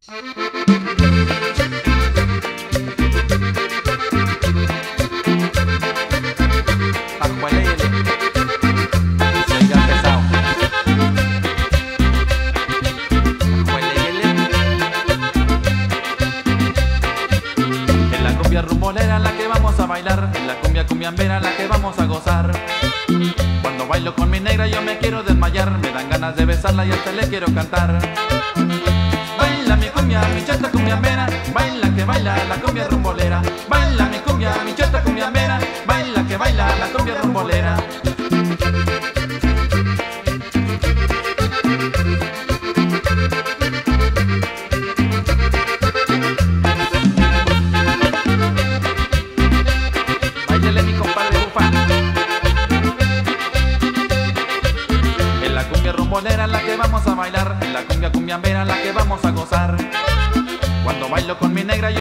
Rumbolera la que vamos a bailar, en la cumbia cumbiambera la que vamos a gozar. Cuando bailo con mi negra yo me quiero desmayar, me dan ganas de besarla y hasta le quiero cantar. Baila mi cumbia, mi chata cumbiambera, baila que baila la cumbia rumbolera. Baila mi cumbia, mi chata cumbiambera, baila que baila la cumbia rumbolera. Rumbolera la que vamos a bailar, en la cumbia cumbiambera la que vamos a gozar. Cuando bailo con mi negra yo